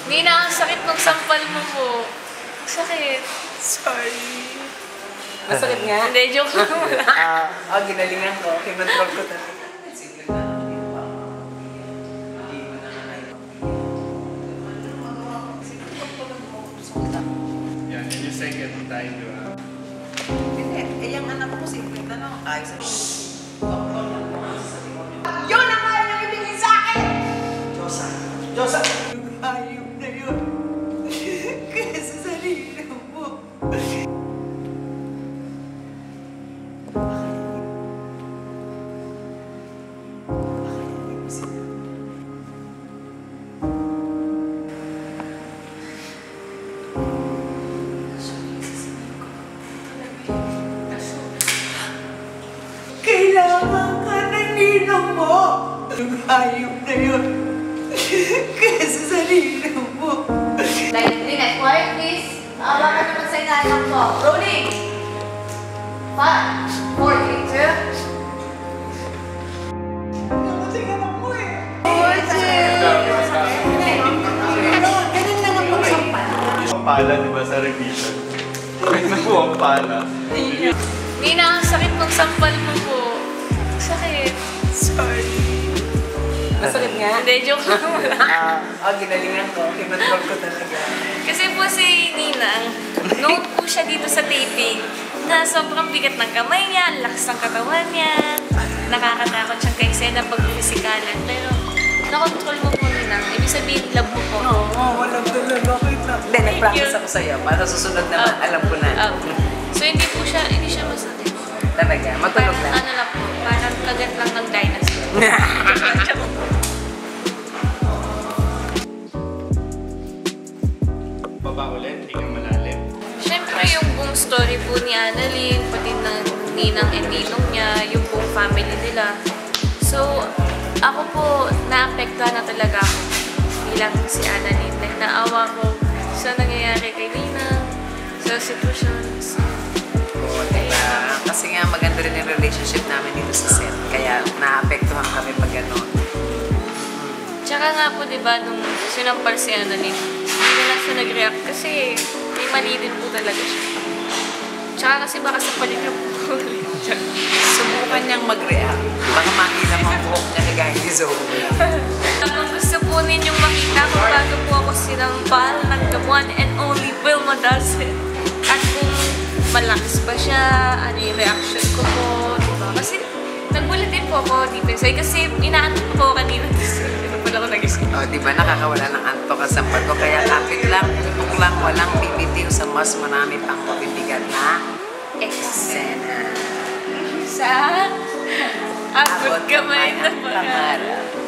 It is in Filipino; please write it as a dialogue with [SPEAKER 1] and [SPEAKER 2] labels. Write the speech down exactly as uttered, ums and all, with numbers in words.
[SPEAKER 1] Nina, ang sakit ng sampal mo po. Sakit.
[SPEAKER 2] Sorry. Masakit nga?
[SPEAKER 1] Hindi, joke lang wala.
[SPEAKER 2] Ah, oh, ginalingan ko. Kinontrol ko talaga.
[SPEAKER 3] Yan, yun yung second time, di ba?
[SPEAKER 2] Hindi. Eh, yung anak ko, simple na lang. Ayos ako. Yun ang ayaw niyang ibigay sa akin! Diyosa! Diyosa! Yung ayaw na yun. Kaya sa sarili mo. Kailangan ka ng ninong mo. Yung ayaw na yun. Kaya sa sarili mo.
[SPEAKER 1] Like, Lynette, quiet please. Naawa ka naman sa inaanak ko. Rolling! Five, four, three, two.
[SPEAKER 2] Nakating anak mo eh.
[SPEAKER 1] Four, two.
[SPEAKER 2] Ganun lang ang pagsampal.
[SPEAKER 3] Yung pala, di ba, sa revision? May po ang pala.
[SPEAKER 1] Nina, ang sakit ng sampal mo po. Sakit.
[SPEAKER 2] Sorry. Masakit nga?
[SPEAKER 1] Hindi, joke lang wala.
[SPEAKER 2] Ah, oh, ginalingan ko. Kinontrol ko talaga.
[SPEAKER 1] Kasi po si Ninang, noon po siya dito sa taping na sobrang bigat ng kamay niya, ang lakas ng katawan niya, nakakatakot siyang kaisena pag pisikalan. Pero nakontrol mo po, Ninang. Ibig sabihin, love mo po.
[SPEAKER 2] Oo, oh, walang talaga kita. Hindi, nag-practice ako sa'yo. Para susunod naman,
[SPEAKER 1] Ah,
[SPEAKER 2] alam ko na.
[SPEAKER 1] ah. So hindi po siya, hindi siya masakit.
[SPEAKER 2] Talaga, matulog
[SPEAKER 1] Parang
[SPEAKER 2] lang.
[SPEAKER 1] ano lang po, parang kagat lang ng dinosaur.
[SPEAKER 3] Baba ulit, hingang malalim.
[SPEAKER 1] Siyempre yung buong story po ni Annalyn, pati ng ninang and ninong niya, yung buong family nila. So, ako po, naapektuhan na talaga ako bilang si Annalyn. Like, naawa ko sa nangyayari kay Ninang, sa situations.
[SPEAKER 2] Oo, diba? Kasi nga maganda rin yung relationship namin dito sa set. Kaya naapektuhan kami pag gano'n.
[SPEAKER 1] Tsaka nga po, di ba, nung sinampal si Annalyn, hindi na lang siya nag-react kasi may mali din po talaga siya. Tsaka kasi baka sa palig na po.
[SPEAKER 2] Subukan niyang mag-react. Baka makita mo ang buhok niya kagaya ni Zoe.
[SPEAKER 1] Kung gusto po ninyong makita kung bago po ako sinampal ng the one and only Wilma Dawson. At kung malakas ba siya, ano yung reaction ko po, diba? Kasi nagulat din po ako dito sa'yo kasi inaantok po ako kanina. Di ba pala ako nag-isip?
[SPEAKER 2] O, di ba nakakawala ng antok ang sampal ko? Kaya kapit lang, tutok lang, walang bibitiw sa mas marami pang mabibigat na eksena.
[SPEAKER 1] Sa abot kamay na pangarap.